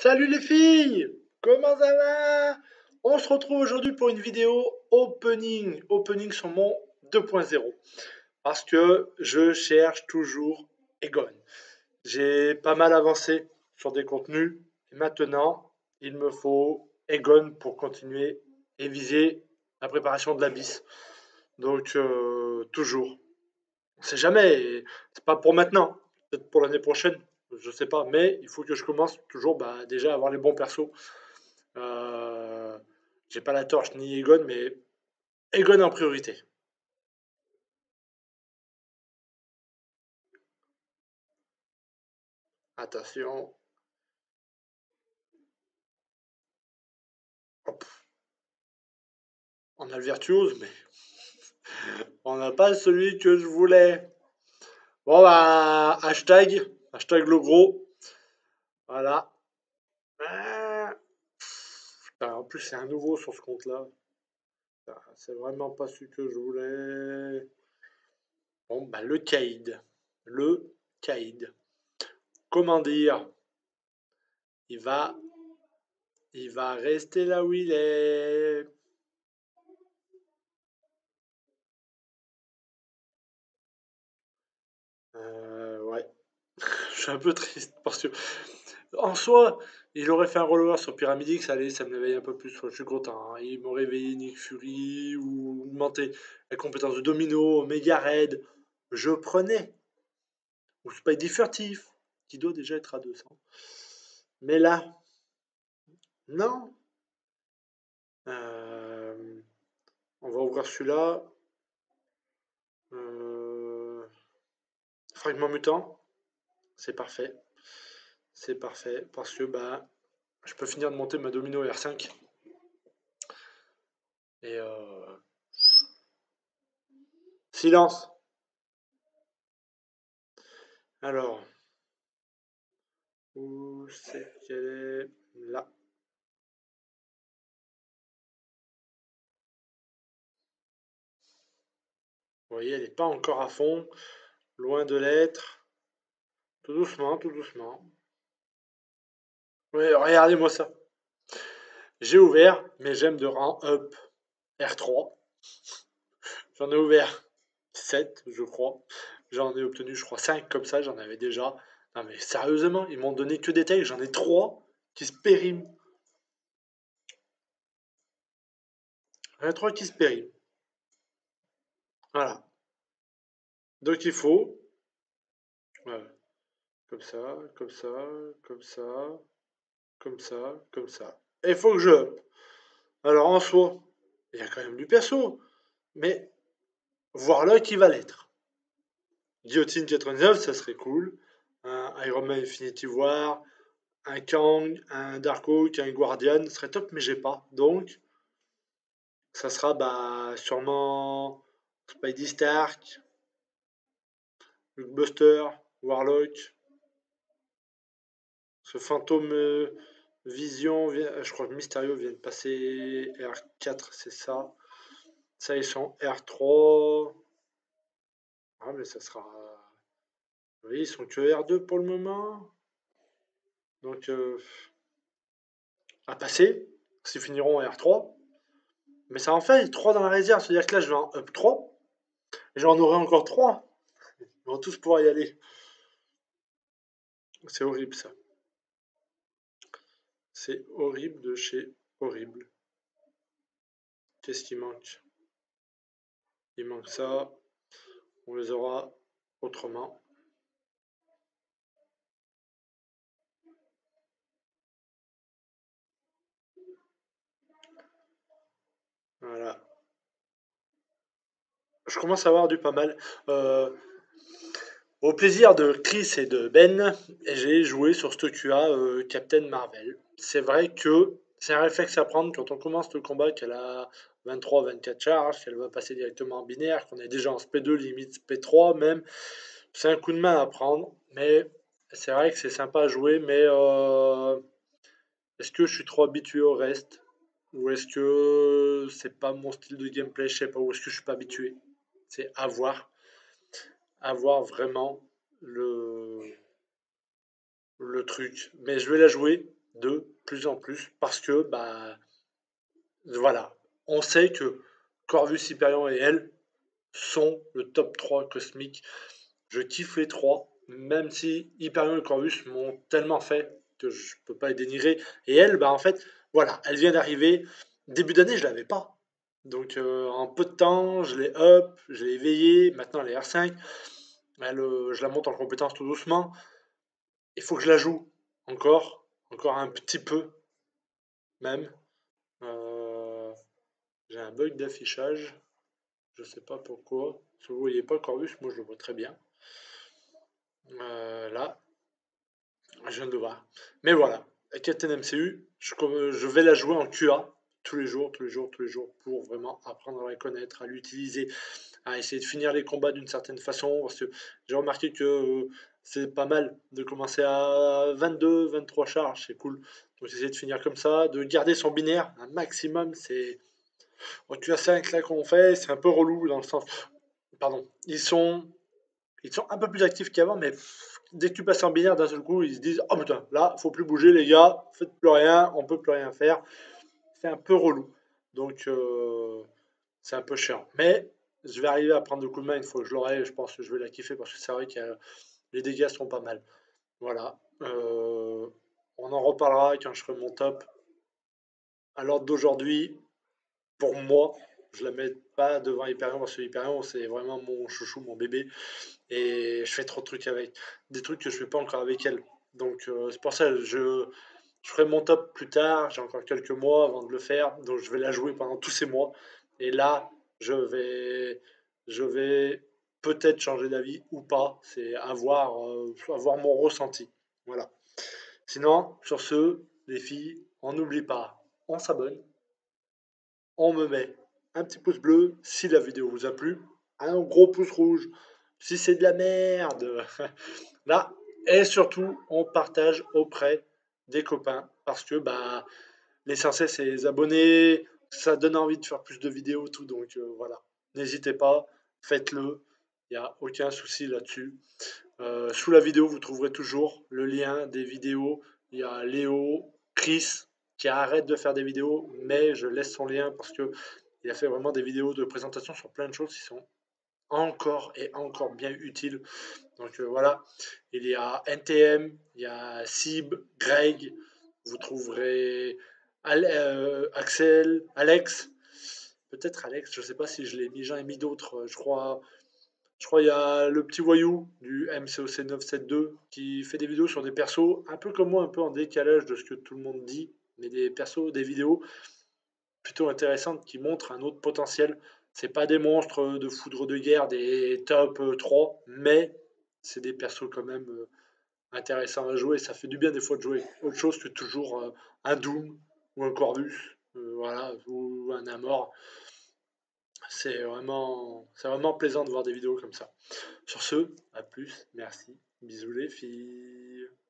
Salut les filles! Comment ça va? On se retrouve aujourd'hui pour une vidéo opening sur mon 2.0 parce que je cherche toujours Egon. J'ai pas mal avancé sur des contenus et maintenant il me faut Egon pour continuer et viser la préparation de l'abysse. Donc toujours. On sait jamais, et c'est pas pour maintenant, peut-être pour l'année prochaine, je sais pas, mais il faut que je commence toujours déjà à avoir les bons persos. Euh, j'ai pas la torche ni Egon, mais Egon en priorité. Attention. Hop. On a le virtuose, mais on n'a pas celui que je voulais. Bon bah, hashtag le gros. Voilà. Ah. Putain, en plus, c'est un nouveau sur ce compte-là. Putain, c'est vraiment pas celui que je voulais. Bon, bah, le Kaïd. Le Kaïd. Comment dire? Il va, il va rester là où il est. Ouais. Je suis un peu triste parce que, en soi, il aurait fait un rollover sur Pyramidix, allez, ça me l'éveille un peu plus. Je suis content, hein. Il m'aurait réveillé Nick Fury ou augmenté la compétence de Domino, Mega Raid. Je prenais. Ou Spidey Furtif, qui doit déjà être à 200. Mais là, non. Euh, on va ouvrir celui-là. Euh, Fragment mutant, c'est parfait. C'est parfait parce que bah, je peux finir de monter ma Domino R5. Et silence. Alors, où c'est qu'elle est? Là. Vous voyez, elle n'est pas encore à fond. Loin de l'être. Tout doucement, tout doucement. Ouais, regardez-moi ça. J'ai ouvert mes gemmes de rang up R3. J'en ai ouvert 7, je crois. J'en ai obtenu, je crois, 5 comme ça. J'en avais déjà. Non, mais sérieusement, ils m'ont donné que des tags. J'en ai 3 qui se périment. J'en ai 3 qui se périment. Voilà. Donc il faut. Voilà. Comme ça, comme ça, comme ça, comme ça, comme ça. Et il faut que je up. Alors en soi, il y a quand même du perso. Mais Warlock qui va l'être. Guillotine 99, ça serait cool. Un Iron Man Infinity War, un Kang, un Darkhawk, un Guardian, ce serait top, mais j'ai pas. Donc, ça sera bah, sûrement Spidey Stark, Hulkbuster, Warlock, ce fantôme Vision, je crois que Mysterio vient de passer R4, c'est ça. Ça, ils sont R3. Ah, mais ça sera. Oui, ils sont que R2 pour le moment. Donc, à passer, s'ils finiront en R3. Mais ça en fait 3 dans la réserve, c'est-à-dire que là, je vais en up 3. Et j'en aurai encore 3. Ils vont tous pouvoir y aller. C'est horrible, ça. C'est horrible de chez horrible. Qu'est-ce qui manque? Il manque ça. On les aura autrement. Voilà. Je commence à avoir du pas mal. Au plaisir de Chris et de Ben, j'ai joué sur ce QA Captain Marvel. C'est vrai que c'est un réflexe à prendre quand on commence le combat, qu'elle a 23-24 charges, qu'elle va passer directement en binaire, qu'on est déjà en SP2, limite SP3 même. C'est un coup de main à prendre, mais c'est vrai que c'est sympa à jouer, mais est-ce que je suis trop habitué au reste? Ou est-ce que c'est pas mon style de gameplay? Je sais pas, ou est-ce que je suis pas habitué? C'est à voir vraiment le, le truc. Mais je vais la jouer. de plus en plus parce que, bah, voilà, on sait que Corvus, Hyperion et elle sont le top 3 cosmique. Je kiffe les trois, même si Hyperion et Corvus m'ont tellement fait que je peux pas les dénigrer. Et elle, bah en fait, voilà, elle vient d'arriver. Début d'année, je l'avais pas. Donc en peu de temps, je l'ai up, je l'ai éveillée. Maintenant, elle est R5. Je la monte en compétence tout doucement. Il faut que je la joue encore un petit peu même. Euh, j'ai un bug d'affichage. Je sais pas pourquoi. Si vous voyez pas Corvus, moi je le vois très bien. Là, je viens de le voir. Mais voilà, Captain MCU, je vais la jouer en QA tous les jours, tous les jours, tous les jours, pour vraiment apprendre à la connaître, à l'utiliser, à essayer de finir les combats d'une certaine façon. Parce que j'ai remarqué que c'est pas mal de commencer à 22, 23 charges, c'est cool. Donc essayer de finir comme ça, de garder son binaire un maximum. C'est en QA5 là qu'on fait, c'est un peu relou dans le sens. Pardon, ils sont un peu plus actifs qu'avant, mais dès que tu passes en binaire, d'un seul coup, ils se disent oh putain, là, faut plus bouger, les gars, faites plus rien, on peut plus rien faire. C'est un peu relou. Donc, c'est un peu chiant. Mais je vais arriver à prendre le coup de main une fois que je l'aurai. Je pense que je vais la kiffer parce que c'est vrai que les dégâts sont pas mal. Voilà. On en reparlera quand je ferai mon top. À l'ordre d'aujourd'hui, pour moi, je la mets pas devant Hyperion parce que Hyperion, c'est vraiment mon chouchou, mon bébé. Et je fais trop de trucs avec. Des trucs que je fais pas encore avec elle. Donc c'est pour ça que je ferai mon top plus tard. J'ai encore quelques mois avant de le faire. Donc je vais la jouer pendant tous ces mois. Et là, je vais peut-être changer d'avis ou pas. C'est avoir mon ressenti. Voilà. Sinon, sur ce, les filles, on n'oublie pas, on s'abonne, on me met un petit pouce bleu si la vidéo vous a plu, un gros pouce rouge si c'est de la merde. Là, et surtout, on partage auprès des copains parce que bah l'essentiel c'est les abonnés, ça donne envie de faire plus de vidéos, tout. Donc voilà, n'hésitez pas, faites-le, il n'y a aucun souci là-dessus. Sous la vidéo, vous trouverez toujours le lien des vidéos. Il y a Léo, Chris, qui arrête de faire des vidéos, mais je laisse son lien parce que il a fait vraiment des vidéos de présentation sur plein de choses qui sont encore et encore bien utiles. Donc voilà, il y a NTM, il y a Sib, Greg, vous trouverez Axel, Alex, peut-être Alex, je ne sais pas si je l'ai mis, j'en ai mis d'autres, je crois qu'il y a le petit voyou du MCOC 972 qui fait des vidéos sur des persos un peu comme moi, un peu en décalage de ce que tout le monde dit, mais des persos, des vidéos plutôt intéressantes qui montrent un autre potentiel. C'est pas des monstres de foudre de guerre, des top 3, mais c'est des persos quand même intéressants à jouer. Ça fait du bien des fois de jouer autre chose que toujours un Doom ou un Corvus, voilà, ou un Amor. C'est vraiment plaisant de voir des vidéos comme ça. Sur ce, à plus, merci, bisous les filles.